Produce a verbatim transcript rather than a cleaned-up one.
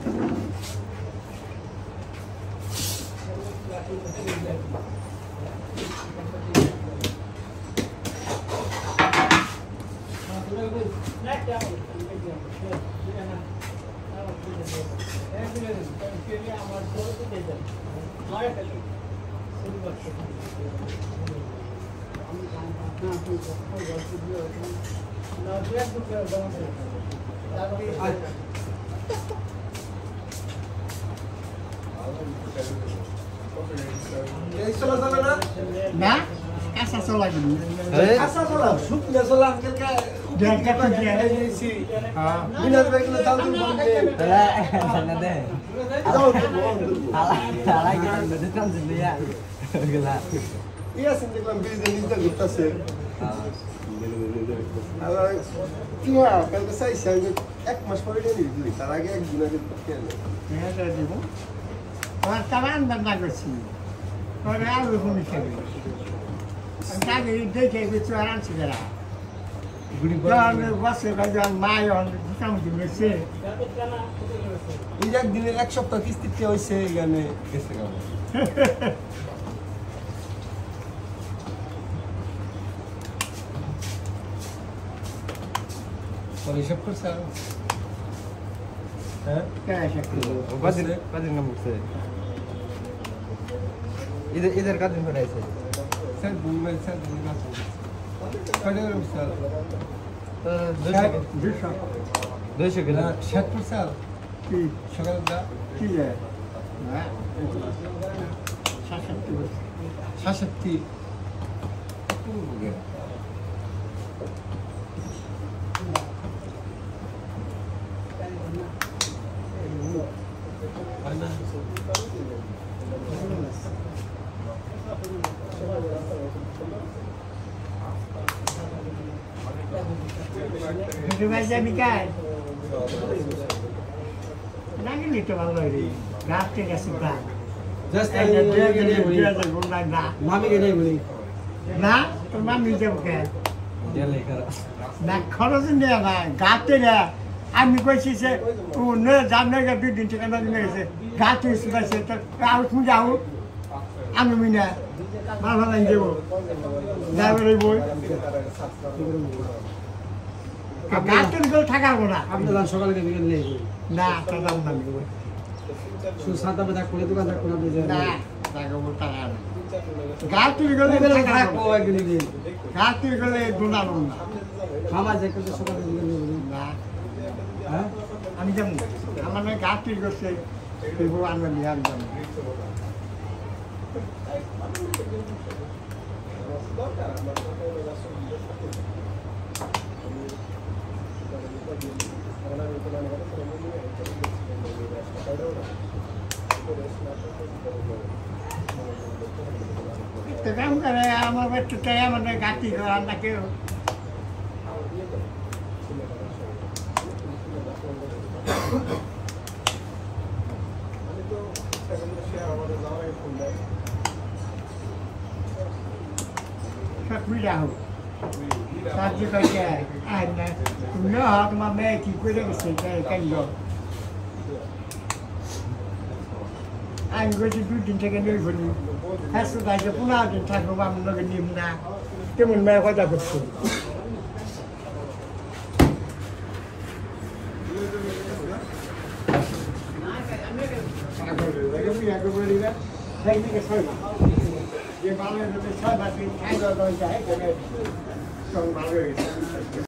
না কাঁচা চলা কিন্তু কাঁচা চলা শুকনো চলা আঙ্কেল কা দেখ দেখ দিয়েছি হ্যাঁ বিনাশ ভাই গুলো তাও তুমি বলতে তাহলে না দে দাও আলা আলা কি দিতাম জিনিয়া গলা ইয়া সিনতে কোন বিজে নিতে করতেছে আলা কি হয় কালকে সাই সাই এক মাস পরে দিই তার আগে এক দিন আগে কেন এটা দিব আর তারান বান্দা করছি পরে আর কোনো হিসাবে তাকে দেখে কিছু আরামসে গেলা গুড়ি বলে বসে গাজন মায় অন মোটামুটি মেসে এই এক দিনে এক সপ্তাহ কিস্তিতে হইছে এখানে গেছে গাবো পরে সব করছে হ্যাঁ कैसे কাদিন কাদিন নাম আছে इधर इधर कादिन पर ऐसे স্যার বুমেল স্যার বুমেল কত স্যার दूसरा दो सौ किलो ষাট স্যার की সকালে দা की है ना सासत्ती সাতষট্টি Itu baca bikai. Lagi ni tu malu ni. Gap tu kasih berat. Just Ada dia dia dia tu guna nak. মামি কে নেই বলি Nak, tu mami je bukan. dia leker Nak kalau sendiri nak gap tu dia. Ami kau sih se, oh ne jamnya ke tu dinci kan ni se. Gap tu sudah se tu. Kau pun jauh. Ami mina. Malah lagi jauh. Dah beri boy. Gap tu kau thakar guna. আপনারা সকালে কে বিকেল নেই Nah, tak tahu mana boy. শুধু সাত আটটা ডাক করে দোকান ডাক করে আপনি যান Nah, tak kau thakar. Gap tu kau বিকেলে le থাক thakar. ও একদিন দিন Gap tu kau le guna guna. আমার যে করে সকালে বিকেল নেই বলি Nah. হ্যাঁ আমি যাবো আমার নয় গাছ তৈরি করছে তুই আনবেন নিয়ে আমি যাবো তো কাম করে আমার বাচ্চাটাই আমার নয় গাছি করার না কেউ সব বিড়া হোক তার যে কাছে আয় না তুমি না তোমার মেয়ে কি করে গেছে কেন আমি গেছি দুই দিন থেকে নেই বলি হ্যাঁ শুধু আজকে পনেরো দিন থাকবো আমি লোকে নিম না কেমন মেয়ে কথা করছো যে ভালো ছয় মাস খাই দেওয়া যায় ভালো হয়েছে